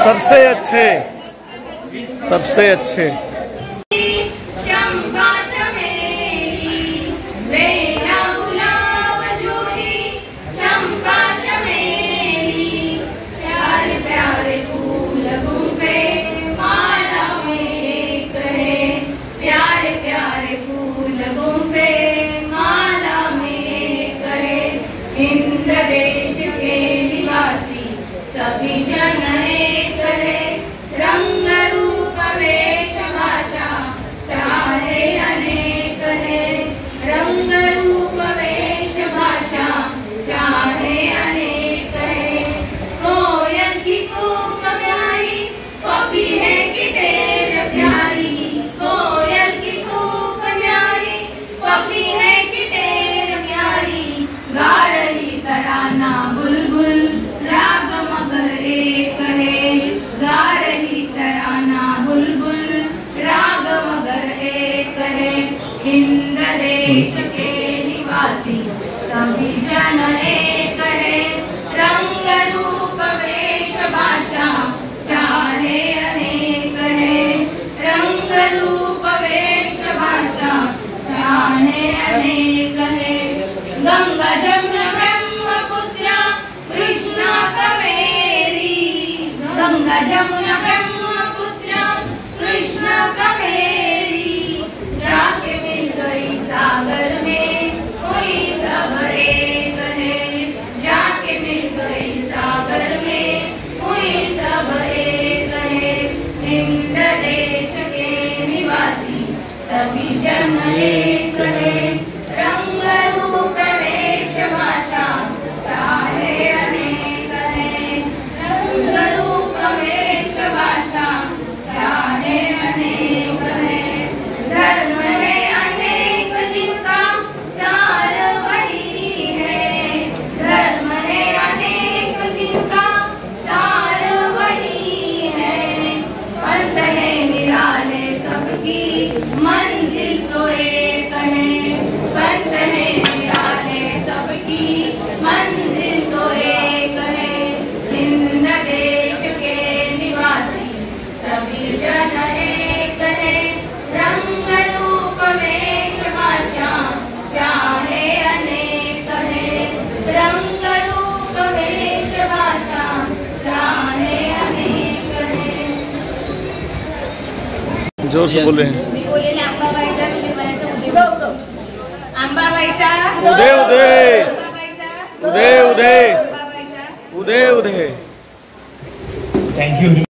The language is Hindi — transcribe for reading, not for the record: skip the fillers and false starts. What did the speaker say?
सबसे अच्छे इंद्र देश के निवासी सभी जन एक है, रंग रूप वेश भाषा चाहे अनेक है, रंग रूप वेश भाषा चाहे अनेक है। कोयल की कूक प्यारी, पपी है गिटेर प्यारी, कोयल की कूक प्यारी, पपी है गिटेर प्यारी, गा रही तराना बुलबुल राग मगर एक है, गा रही तराना बुलबुल राग मगर एक है। इंद्र देश के निवासी सभी जन एक है, रंग रूप वेश भाषा चाहे अनेक है, रंग रूप वेश भाषा चाहे अनेक है। गंगा जमुना ब्रह्मपुत्र कृष्णा कावेरी, गंगा जमुना ब्रह्मपुत्र कृष्णा कावेरी, जाके मिल गई सागर में हुई सब एक है, जाके मिल गई सागर में हुई सब एक है। इंद्र देश के निवासी सभी जन एक है, रंग रूप वेश भाषा चाहे अनेक है, रंग रूप वेश भाषा चाहे अनेक है। धर्म है अनेक जिनका सार वही है, धर्म है अनेक जिनका सार वही है। पंथ है निराले सबकी मंजिल तो एक है, पंथ है निराले सबकी मंजिल तो एक है। इंद्र देश के निवासी सभी जन एक है, रंग रूप वेश भाषा चाहे अनेक है, रंग रूप वेश भाषा चाहे अनेक है। जोर से बोले हैं। आंबाबाईचा तुम्ही म्हणायचं उदय, आंबाबाईचा उदय उदय आंबाबाईचा उदय उदय आंबाबाईचा उदय उदय। Thank you.